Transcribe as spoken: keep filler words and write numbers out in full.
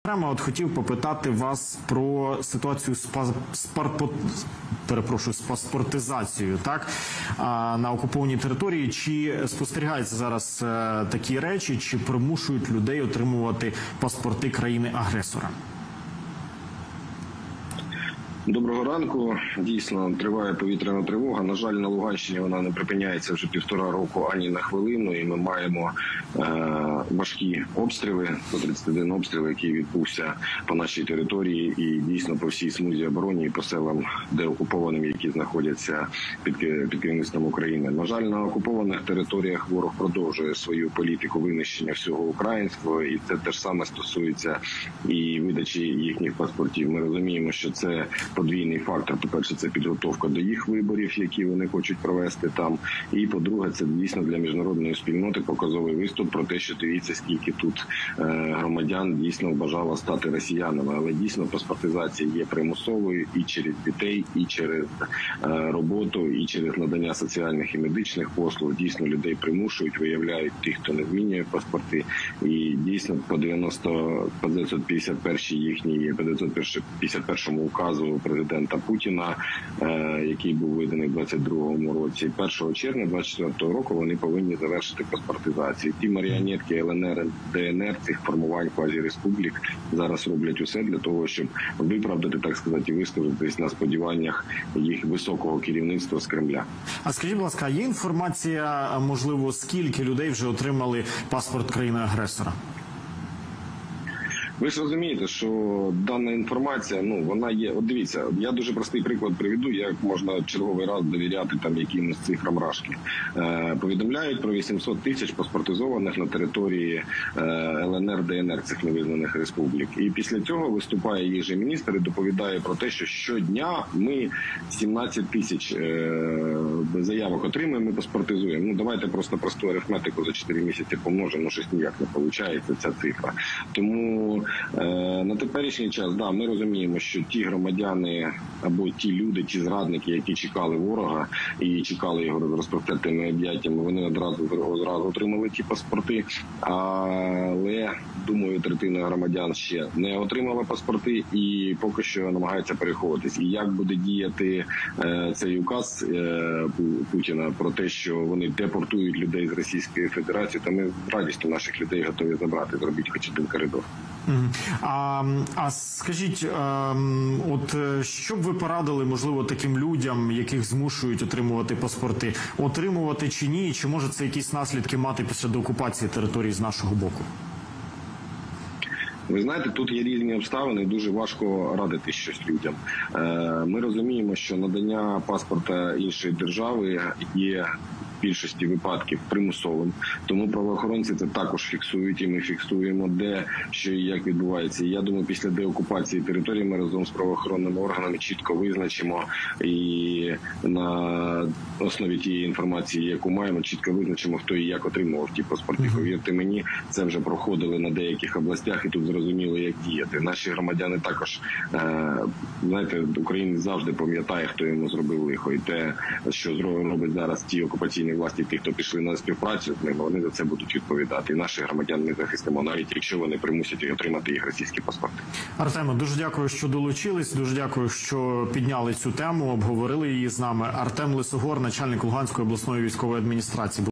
От хотів попитати вас про ситуацію з, пас... з, парпо... Перепрошую, з паспортизацією, так, на окупованій території. Чи спостерігаються зараз такі речі, чи примушують людей отримувати паспорти країни-агресора? Доброго ранку. Дійсно, триває повітряна тривога. На жаль, на Луганщині вона не припиняється вже півтора року ані на хвилину. І ми маємо е важкі обстріли, сто тридцять один обстріл, який відбувся по нашій території і дійсно по всій смузі оборони і по селам деокупованим, які знаходяться під, під керівництвом України. На жаль, на окупованих територіях ворог продовжує свою політику винищення всього українського. І це теж саме стосується і видачі їхніх паспортів. Ми розуміємо, що це подвійний фактор. По-перше, це підготовка до їх виборів, які вони хочуть провести там. І, по-друге, це дійсно для міжнародної спільноти показовий виступ про те, що дивіться, скільки тут е, громадян дійсно бажало стати росіянами. Але дійсно паспортизація є примусовою і через дітей, і через е, роботу, і через надання соціальних і медичних послуг. Дійсно, людей примушують, виявляють тих, хто не змінює паспорти. І дійсно по дев'яносто, по дев'ятсот п'ятдесят першій їхній, по дев'ятсот п'ятдесят першому указу президента Путіна, який був виданий в двадцять другому році. першого червня двадцять четвертого року вони повинні завершити паспортизацію. Ті маріонетки Л Н Р, Д Н Р, цих формувань квазіреспублік зараз роблять усе для того, щоб виправдати, так сказати, і висказатись на сподіваннях їх високого керівництва з Кремля. А скажіть, будь ласка, є інформація, можливо, скільки людей вже отримали паспорт країни-агресора? Ви ж розумієте, що дана інформація, ну, вона є. От дивіться, я дуже простий приклад приведу, як можна черговий раз довіряти там якимось цифрам рашки. Е, повідомляють про вісімсот тисяч паспортизованих на території е, Л Н Р, Д Н Р, цих невизнаних республік. І після цього виступає їх же міністр і доповідає про те, що щодня ми сімнадцять тисяч е, заявок отримуємо, ми паспортизуємо. Ну, давайте просто просту арифметику за чотири місяці помножимо, ну, щось ніяк не виходить ця цифра. Тому на теперішній час, да, ми розуміємо, що ті громадяни або ті люди, ті зрадники, які чекали ворога і чекали його з розпростертими об'яттями, вони одразу одразу отримали ті паспорти. Але, думаю, третина громадян ще не отримала паспорти і поки що намагаються переховуватись. І як буде діяти е, цей указ е, Путіна про те, що вони депортують людей з Російської Федерації, то ми з радістю наших людей готові забрати, зробіть хоч один коридор. А, а скажіть, а, от що б ви порадили, можливо, таким людям, яких змушують отримувати паспорти, отримувати чи ні, чи може це якісь наслідки мати після деокупації території з нашого боку? Ви знаєте, тут є різні обставини, дуже важко радити щось людям. Ми розуміємо, що надання паспорта іншої держави є в більшості випадків примусовим, тому правоохоронці це також фіксують, і ми фіксуємо, де, що і як відбувається. І я думаю, після деокупації території ми разом з правоохоронними органами чітко визначимо і на основі тієї інформації, яку маємо, чітко визначимо, хто і як отримував ті паспорти. Повірте мені, це вже проходили на деяких областях, і тут зрозуміло, як діяти. Наші громадяни також, знаєте, українець завжди пам'ятає, хто йому зробив лихо, і те, що робить зараз ті окупаційні власті, ті, хто пішли на співпрацю з ними, вони за це будуть відповідати. І наших громадян ми захистимо, навіть якщо вони примусять їх отримати їх російські паспорти. Артеме, дуже дякую, що долучились, дуже дякую, що підняли цю тему, обговорили її з нами. Артем Лисогор, начальник Луганської обласної військової адміністрації.